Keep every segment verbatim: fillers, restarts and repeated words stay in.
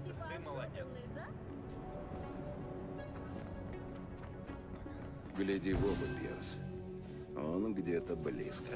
Ты молодец. Гляди в оба, Пирс. Он где-то близко.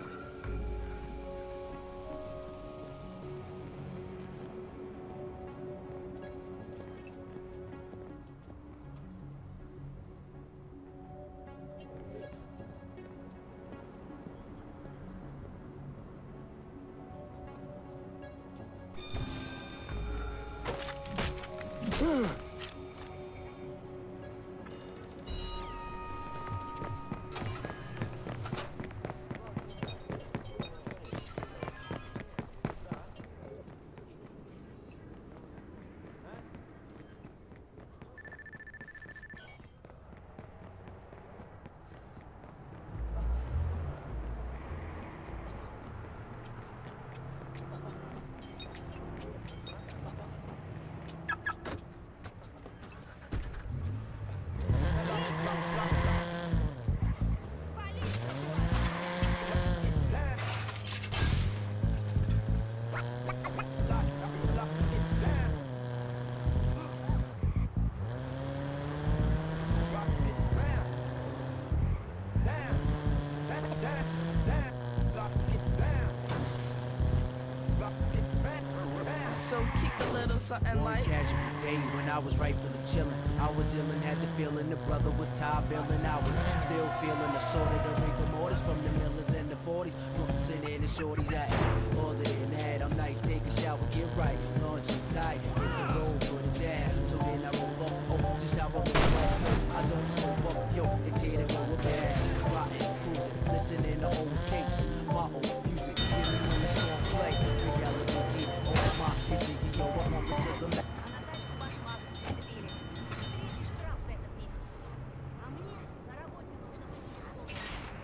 So kick a little something One like casual day when I was rightfully chillin'. I was ill and had the feeling the brother was tired billing. I was still feeling the sort of the rigor mortis from the millers in the forties. Noticing in the shorties at all than that. I'm nice, take a shower, get right, launch and tight, hit the road, put it down. So then I roll up, oh, just how I roll up. I don't slow up, yo, it's here to go with bad. Rotten, cruising, listening to old tapes, my old music, giving when the song play. Reality, oh my, it's Iggy, yo, I'm on to the left. А на тачку башмак прицепили. Встретишь штраф за этот месяц. А мне на работе нужно быть через полчаса.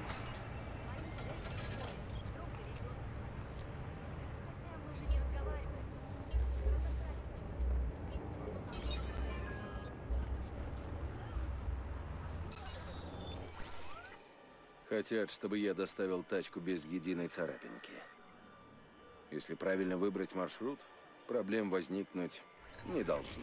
Мои шесть ходят, вдруг довезет. Хотя мы же не разговариваем. Хотят, чтобы я доставил тачку без единой царапинки. Если правильно выбрать маршрут, проблем возникнуть не должно.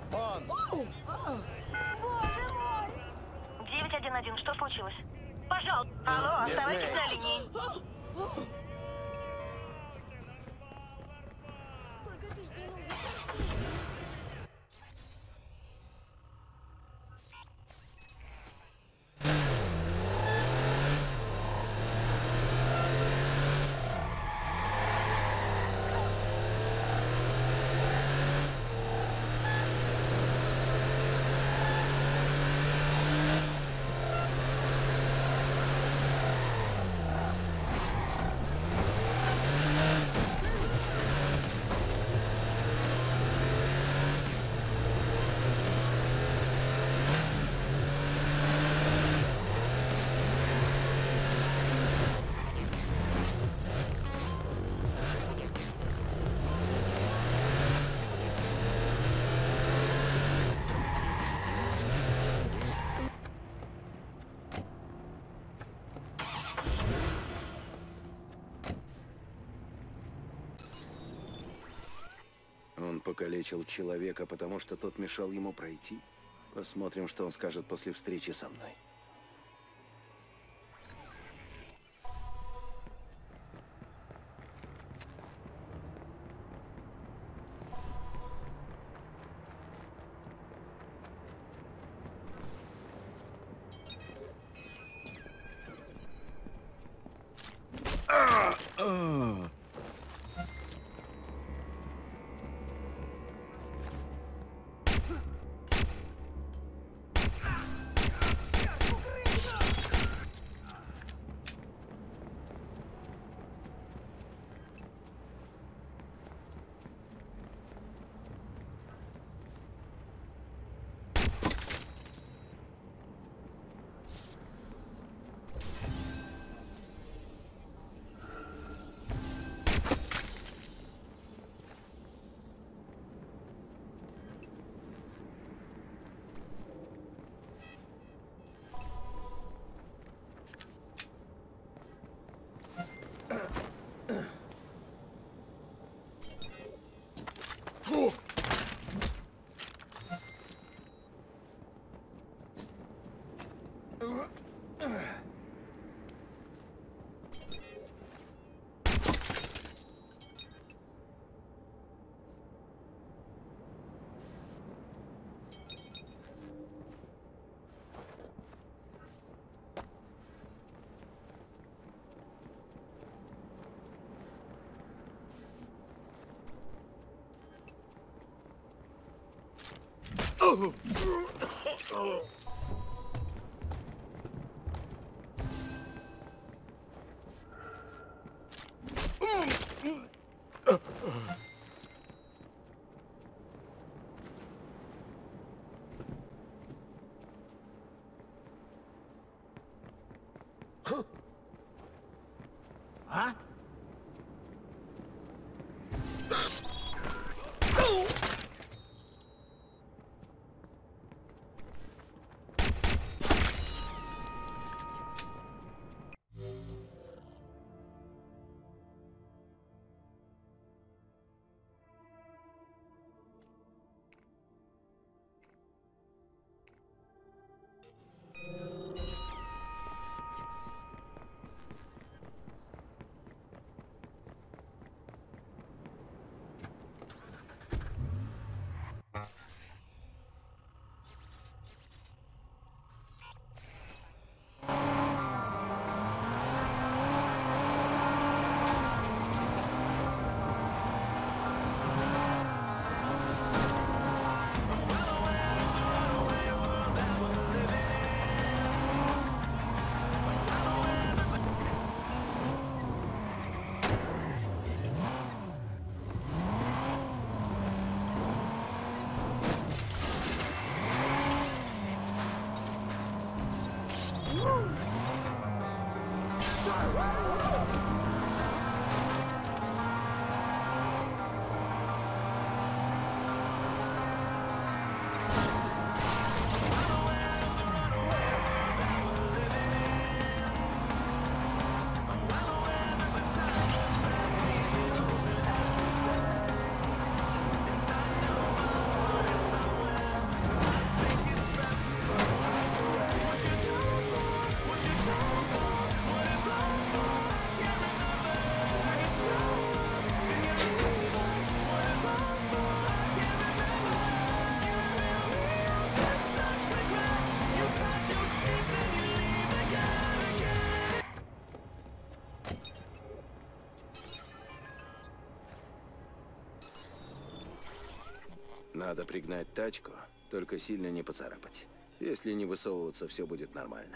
Вон! Боже мой! девять один один, что случилось? Пожалуйста, алло, Дисней. оставайтесь на линии. Только пить не нужно. Он покалечил человека, потому что тот мешал ему пройти. Посмотрим, что он скажет после встречи со мной. А? Надо пригнать тачку, только сильно не поцарапать. Если не высовываться, все будет нормально.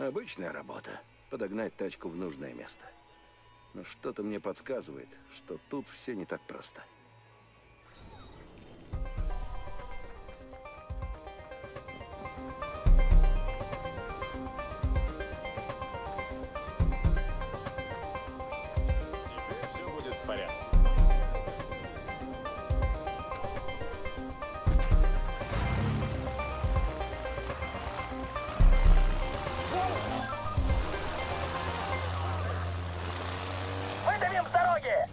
Обычная работа. Подогнать тачку в нужное место. Но что-то мне подсказывает, что тут все не так просто. Теперь все будет в порядке. Выдавим с дороги!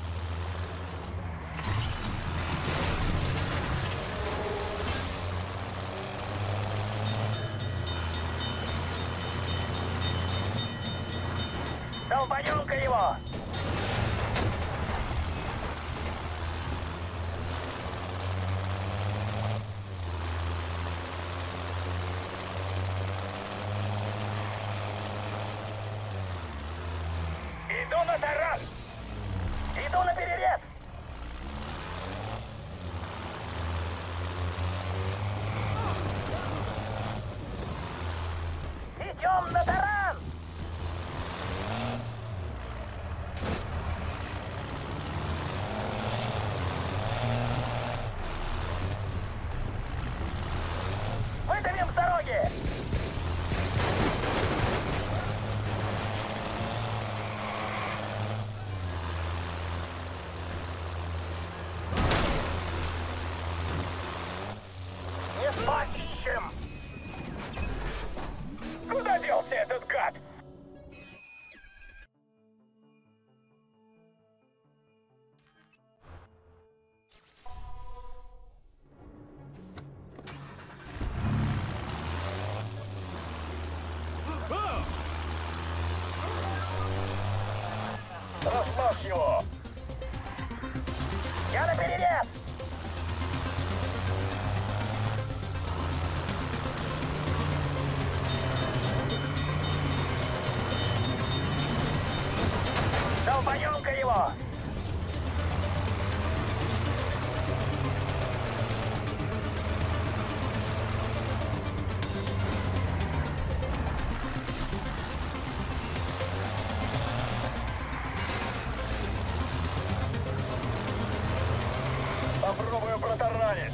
Долбанем-ка его! Иду на таран! Иду на перерез! Идем на таран! Выдавим с дороги! Не спать ищем! Куда делся этот гад? Размажь его! Я на перерез! Долбанем-ка его! Попробуем протаранить.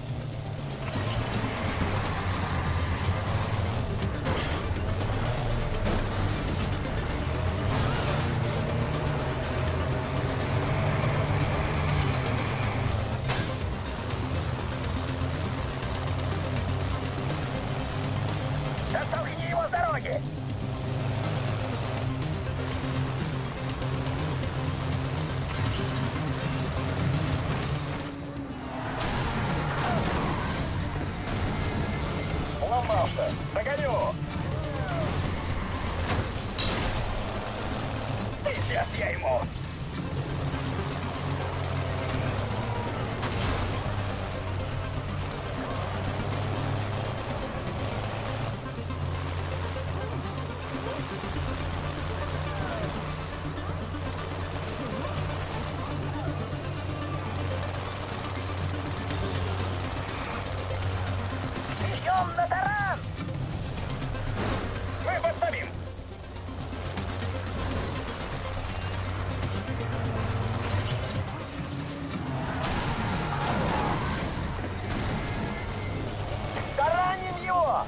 Оттолкни его с дороги! Ломался! Догоню! Сейчас я ему! Идем на таран! Мы подставим! Тараним его!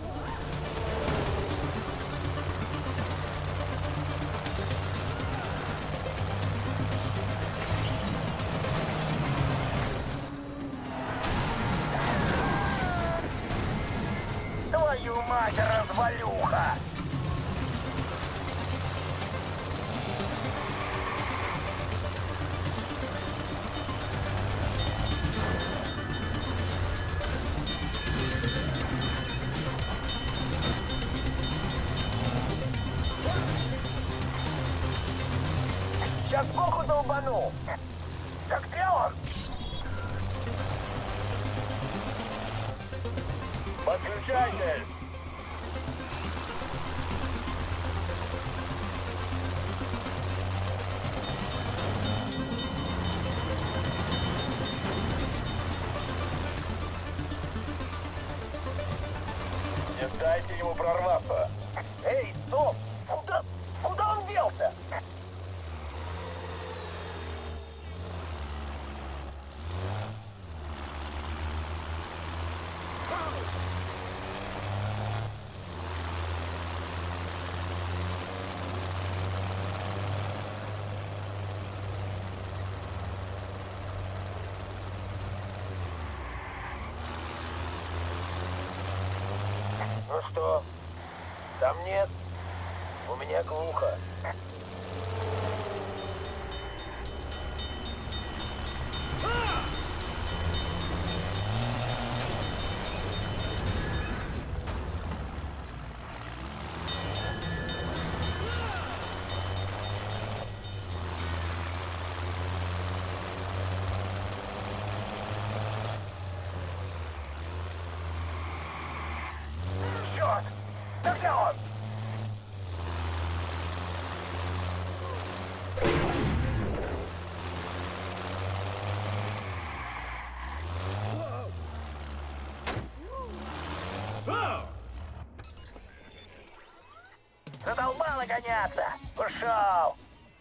Твою мать, развалюха! Сейчас сбоку долбану! Как где он? Подключайтесь! Не дайте ему прорваться! Эй, что? Там нет. У меня глухо. Черт! Да где он? Задолбало гоняться! Ушел!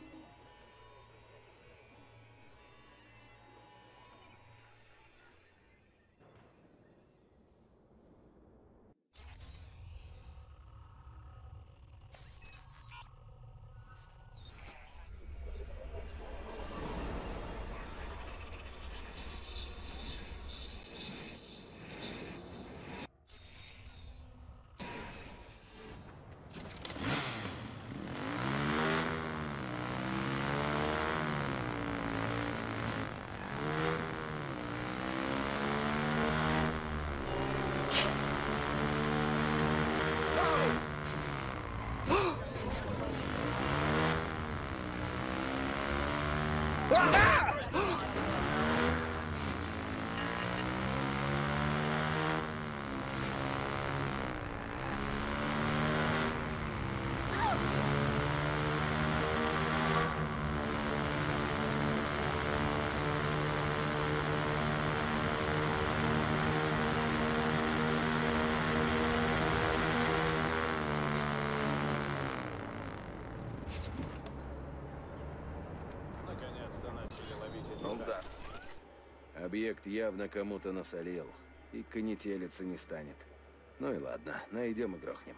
Наконец-то начали ловить эти Ну удары. да. Объект явно кому-то насолил, и конетелиться не станет. Ну и ладно, найдем и грохнем.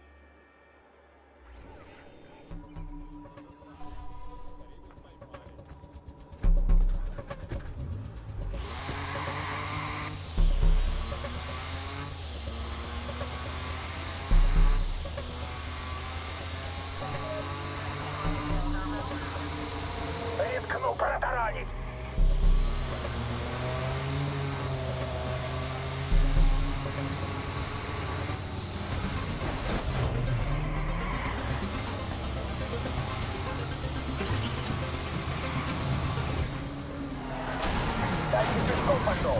Рискну протаранить! Дальше пешком пошел!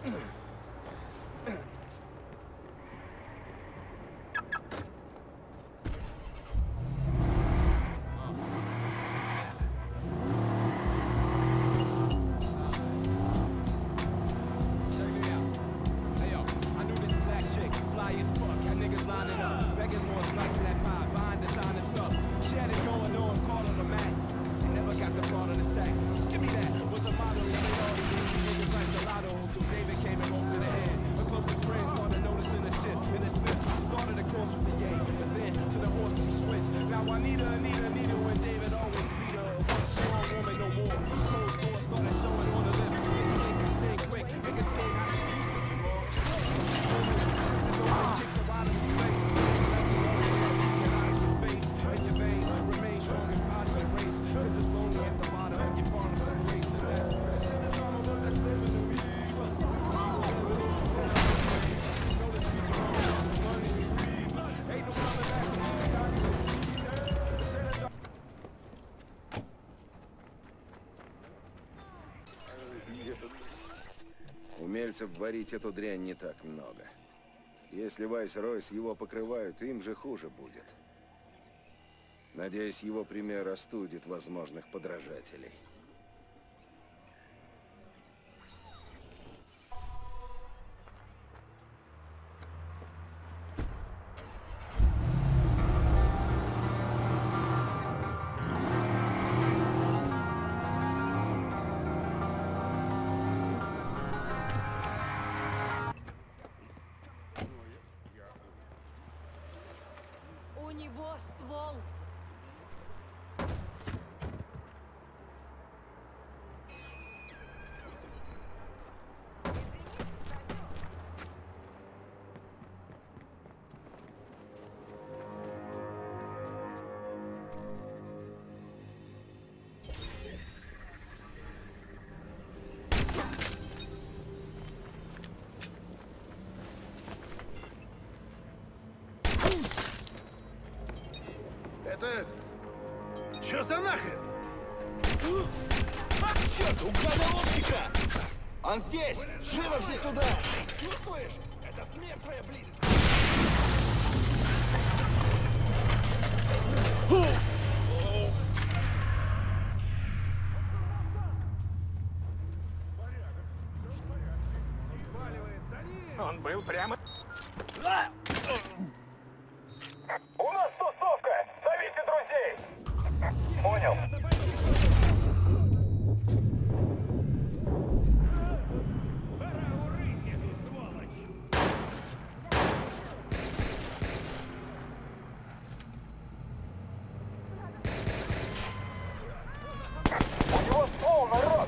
Умельцев варить эту дрянь не так много. Если Вайс-Ройс его покрывают, им же хуже будет. Надеюсь, его пример остудит возможных подражателей. У него ствол. Это... Чё за нахрен? А, черт, угадал оптика! Он здесь! Живо все сюда! Чувствуешь? Это смерть твоя близость! Он был прямо... У нас тусовка! Зовите друзей! Понял. У него ствол, народ!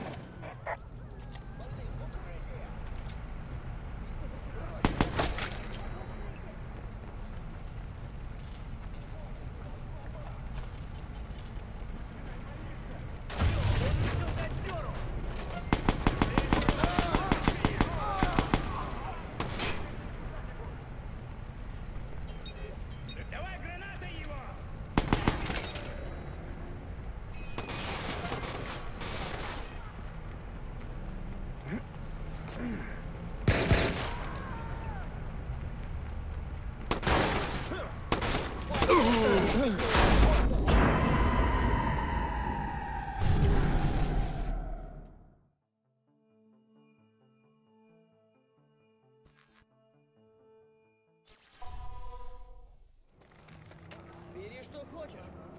Бери, что хочешь.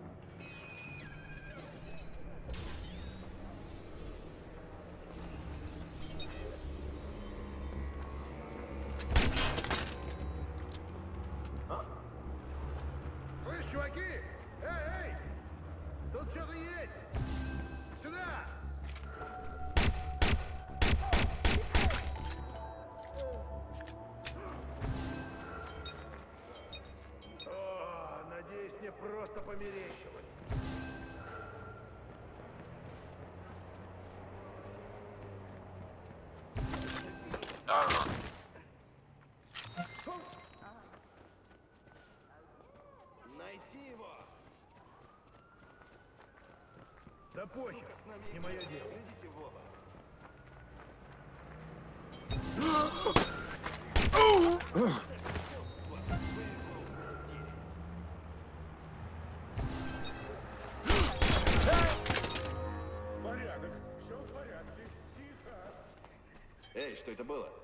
Слышь, чуваки! Эй, эй! Тут что-то есть! Сюда! О, надеюсь, мне просто померещилось. Найти его! Да похер, не мое дело. Идите в оба. Эй, что это было?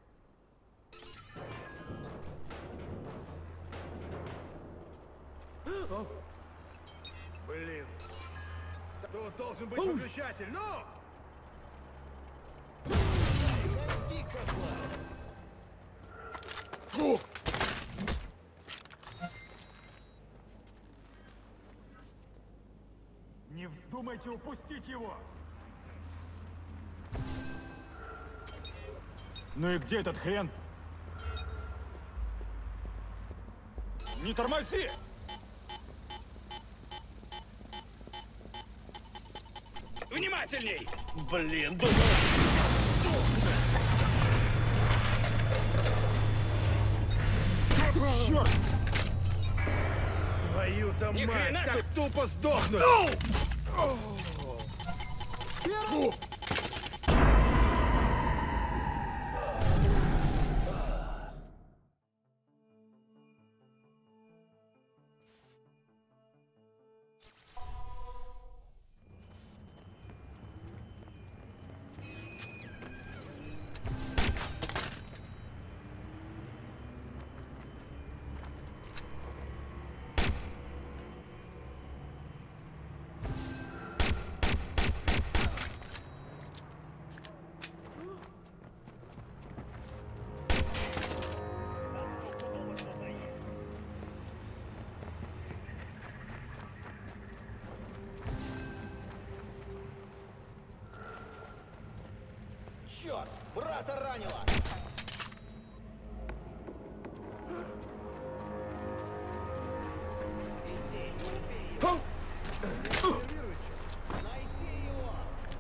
Блин. Тут должен быть выключатель, ну! Найди козла! Не вздумайте упустить его! Ну и где этот хрен? Не тормози! Внимательней! Блин, думаю... Черт! Твою-то Ни мать, хрена так тупо сдохнуть! Черт! Брата ранило! Иди, убей его! Найди его!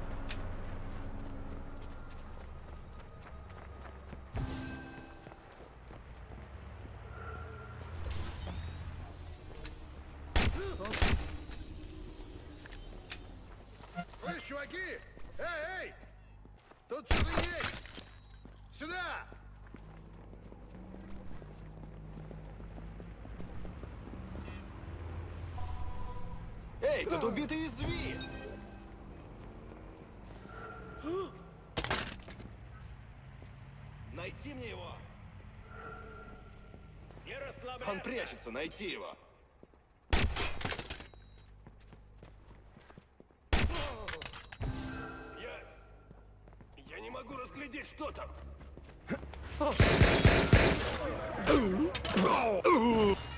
Слышь, чуваки! Эй, эй! Тут что-то есть! Сюда! Эй, тут убитый зверь! Найти мне его! Не расслабляйся! Он прячется, найти его! Я... Я не могу разглядеть, что там.